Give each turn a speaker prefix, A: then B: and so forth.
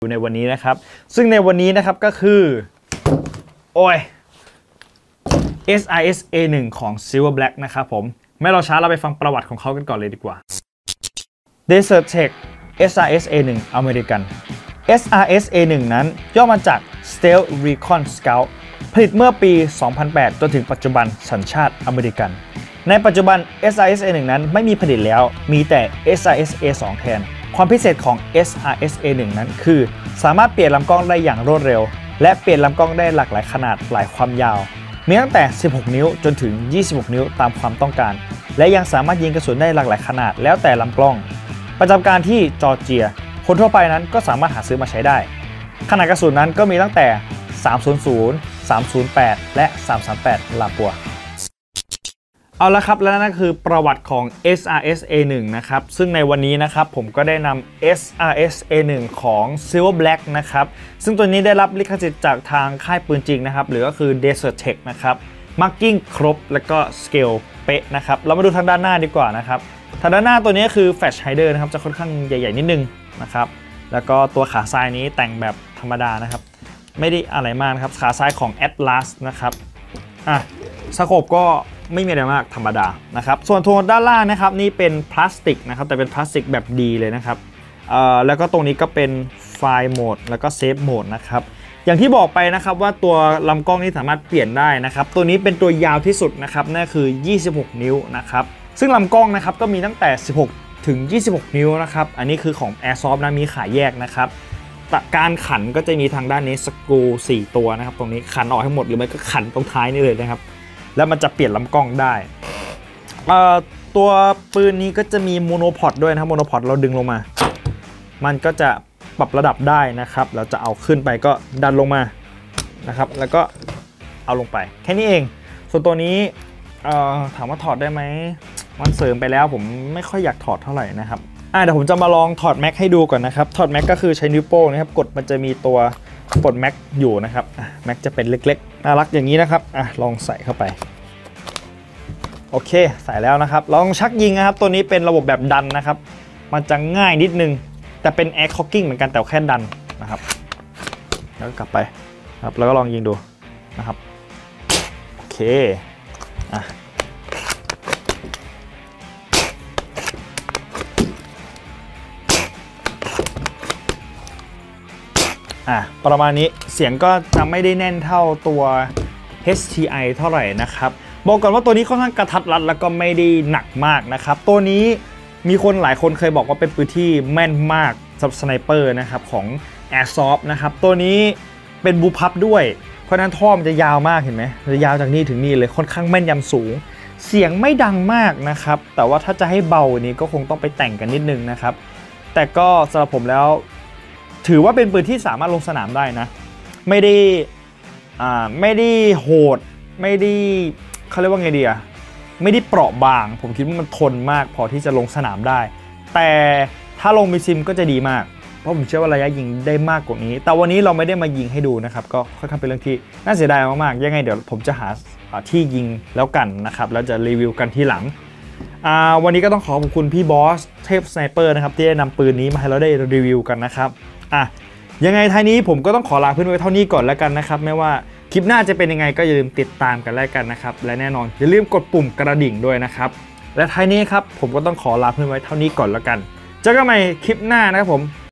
A: อยู่ในวันนี้นะครับซึ่งในวันนี้นะครับก็คือโอ้ย SRS A1 ของ Silver Black นะครับผมไม่รอช้าเราไปฟังประวัติของเขากันก่อนเลยดีกว่า Desert Tech SRS A1 American SRS A1 นั้นย่อมาจาก Stealth Recon Scout ผลิตเมื่อปี 2008 จนถึงปัจจุบันสัญชาติอเมริกันในปัจจุบัน SRS A1 นั้นไม่มีผลิตแล้วมีแต่ SRS A2 แทนความพิเศษของ SRS A1 นั้นคือสามารถเปลี่ยนลำกล้องได้อย่างรวดเร็วและเปลี่ยนลำกล้องได้หลากหลายขนาดหลายความยาวมีตั้งแต่ 16 นิ้วจนถึง 26 นิ้วตามความต้องการและยังสามารถยิงกระสุนได้หลากหลายขนาดแล้วแต่ลำกล้องประจำการที่จอร์เจียคนทั่วไปนั้นก็สามารถหาซื้อมาใช้ได้ขนาดกระสุนนั้นก็มีตั้งแต่ 300 308 และ 338 ลาปัวเอาละครับและนั่นคือประวัติของ SRS A1 นะครับซึ่งในวันนี้นะครับผมก็ได้นำ SRS A1 ของ Silver Black นะครับซึ่งตัวนี้ได้รับลิขสิทธิ์จากทางค่ายปืนจริงนะครับหรือก็คือ Desert Tech นะครับมาร์กิ้งครบแล้วก็สเกลเป๊ะนะครับเรามาดูทางด้านหน้าดีกว่านะครับทางด้านหน้าตัวนี้คือ Flash Hider นะครับจะค่อนข้างใหญ่ๆนิดนึงนะครับแล้วก็ตัวขาซ้ายนี้แต่งแบบธรรมดานะครับไม่ได้อะไรมากนะครับขาซ้ายของ Atlas นะครับสโคปก็ไม่มีอะไรมากธรรมดานะครับส่วนโทนด้านล่างนะครับนี่เป็นพลาสติกนะครับแต่เป็นพลาสติกแบบดีเลยนะครับแล้วก็ตรงนี้ก็เป็นไฟล์โหมดแล้วก็เซฟโหมดนะครับอย่างที่บอกไปนะครับว่าตัวลำกล้องนี้สามารถเปลี่ยนได้นะครับตัวนี้เป็นตัวยาวที่สุดนะครับนั่นคือ26 นิ้วนะครับซึ่งลำกล้องนะครับก็มีตั้งแต่16ถึง26 นิ้วนะครับอันนี้คือของ Airsoft นะมีขายแยกนะครับการขันก็จะมีทางด้านนี้สกรู4ตัวนะครับตรงนี้ขันออกให้หมดหรือไม่ก็ขันตรงท้ายนี่เลยนะครับแล้วมันจะเปลี่ยนลำกล้องได้ตัวปืนนี้ก็จะมีโมโนพอดด้วยนะครับโมโนพอดเราดึงลงมามันก็จะปรับระดับได้นะครับเราจะเอาขึ้นไปก็ดันลงมานะครับแล้วก็เอาลงไปแค่นี้เองส่วนตัวนี้ถามว่าถอดได้ไหมมันเสริมไปแล้วผมไม่ค่อยอยากถอดเท่าไหร่นะครับเดี๋ยวผมจะมาลองถอดแม็กให้ดูก่อนนะครับถอดแม็กก็คือใช้นิ้วโป้งนะครับกดมันจะมีตัวปลดแม็กอยู่นะครับแม็กจะเป็นเล็กๆน่ารักอย่างนี้นะครับลองใส่เข้าไปโอเคใส่แล้วนะครับลองชักยิงนะครับตัวนี้เป็นระบบแบบดันนะครับมันจะง่ายนิดนึงแต่เป็นแอร์คอกกิ้งเหมือนกันแต่แค่ดันนะครับแล้วก็กลับไปครับแล้วก็ลองยิงดูนะครับโอเคประมาณนี้เสียงก็จะไม่ได้แน่นเท่าตัว HTI เท่าไหร่นะครับบอกก่อนว่าตัวนี้ค่อนข้างกระทัดรัดแล้วก็ไม่ได้หนักมากนะครับตัวนี้มีคนหลายคนเคยบอกว่าเป็นปืนที่แม่นมากสำหรับสไนเปอร์นะครับของ Airsoft นะครับตัวนี้เป็นบูพับด้วยเพราะนั้นท่อมันจะยาวมากเห็นไหมจะยาวจากนี่ถึงนี่เลยค่อนข้างแม่นยำสูงเสียงไม่ดังมากนะครับแต่ว่าถ้าจะให้เบานี้ก็คงต้องไปแต่งกันนิดนึงนะครับแต่ก็สำหรับผมแล้วถือว่าเป็นปืนที่สามารถลงสนามได้นะไม่ได้โหดไม่ได้เขาเรียกว่าไงดีไม่ได้เปราะบางผมคิดว่ามันทนมากพอที่จะลงสนามได้แต่ถ้าลงมีซิมก็จะดีมากเพราะผมเชื่อว่าระยะยิงได้มากกว่านี้แต่วันนี้เราไม่ได้มายิงให้ดูนะครับก็ค่อนข้างเป็นเรื่องที่น่าเสียดายมากๆยังไงเดี๋ยวผมจะหาที่ยิงแล้วกันนะครับแล้วจะรีวิวกันที่หลังวันนี้ก็ต้องขอบคุณพี่บอสเทพสไนเปอร์นะครับที่ได้นำปืนนี้มาให้เราได้รีวิวกันนะครับยังไงท้ายนี้ผมก็ต้องขอลาเพื่อนไว้เท่านี้ก่อนแล้วกันนะครับไม่ว่าคลิปหน้าจะเป็นยังไงก็อย่าลืมติดตามกันแล้วกันนะครับและแน่นอนอย่าลืมกดปุ่มกระดิ่งด้วยนะครับและท้ายนี้ครับผมก็ต้องขอลาเพื่อนไว้เท่านี้ก่อนแล้วกันเจอกันใหม่คลิปหน้านะครับผม